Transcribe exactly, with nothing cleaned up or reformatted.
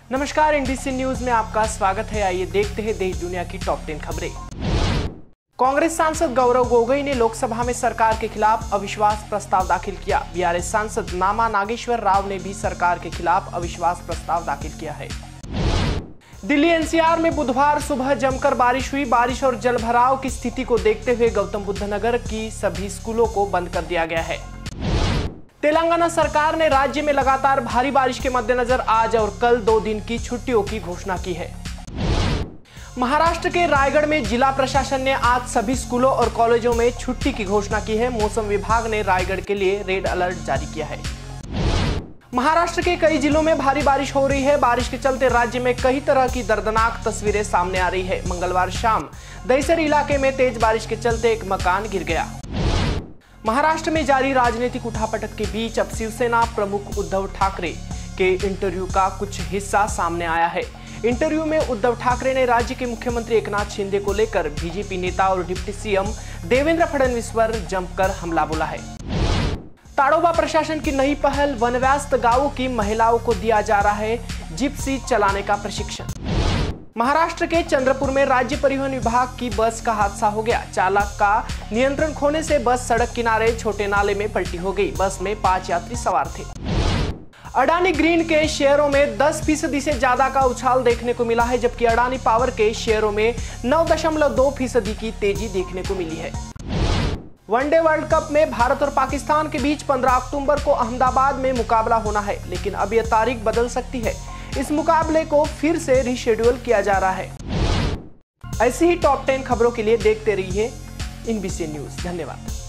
नमस्कार, NBC news में आपका स्वागत है। आइए देखते हैं देश दुनिया की टॉप टेन खबरें। कांग्रेस सांसद गौरव गोगोई ने लोकसभा में सरकार के खिलाफ अविश्वास प्रस्ताव दाखिल किया। बीआरएस सांसद नामा नागेश्वर राव ने भी सरकार के खिलाफ अविश्वास प्रस्ताव दाखिल किया है। दिल्ली एनसीआर में बुधवार सुबह जमकर बारिश हुई। बारिश और जलभराव की स्थिति को देखते हुए गौतम बुद्ध नगर की सभी स्कूलों को बंद कर दिया गया है। तेलंगाना सरकार ने राज्य में लगातार भारी बारिश के मद्देनजर आज और कल दो दिन की छुट्टियों की घोषणा की है। महाराष्ट्र के रायगढ़ में जिला प्रशासन ने आज सभी स्कूलों और कॉलेजों में छुट्टी की घोषणा की है। मौसम विभाग ने रायगढ़ के लिए रेड अलर्ट जारी किया है। महाराष्ट्र के कई जिलों में भारी बारिश हो रही है। बारिश के चलते राज्य में कई तरह की दर्दनाक तस्वीरें सामने आ रही है। मंगलवार शाम दहिसर इलाके में तेज बारिश के चलते एक मकान गिर गया। महाराष्ट्र में जारी राजनीतिक उठापटक के बीच अब शिवसेना प्रमुख उद्धव ठाकरे के इंटरव्यू का कुछ हिस्सा सामने आया है। इंटरव्यू में उद्धव ठाकरे ने राज्य के मुख्यमंत्री एकनाथ शिंदे को लेकर बीजेपी नेता और डिप्टी सीएम देवेंद्र फडणवीस पर जमकर हमला बोला है। ताड़ोबा प्रशासन की नई पहल, वनव्यस्त गांवों की महिलाओं को दिया जा रहा है जिप्सी चलाने का प्रशिक्षण। महाराष्ट्र के चंद्रपुर में राज्य परिवहन विभाग की बस का हादसा हो गया। चालक का नियंत्रण खोने से बस सड़क किनारे छोटे नाले में पलटी हो गई। बस में पांच यात्री सवार थे। अडानी ग्रीन के शेयरों में दस फीसदी से ज्यादा का उछाल देखने को मिला है, जबकि अडानी पावर के शेयरों में नौ दशमलव दो फीसदी की तेजी देखने को मिली है। वनडे वर्ल्ड कप में भारत और पाकिस्तान के बीच पंद्रह अक्टूबर को अहमदाबाद में मुकाबला होना है, लेकिन अब यह तारीख बदल सकती है। इस मुकाबले को फिर से रीशेड्यूल किया जा रहा है। ऐसी ही टॉप टेन खबरों के लिए देखते रहिए एनबीसी न्यूज। धन्यवाद।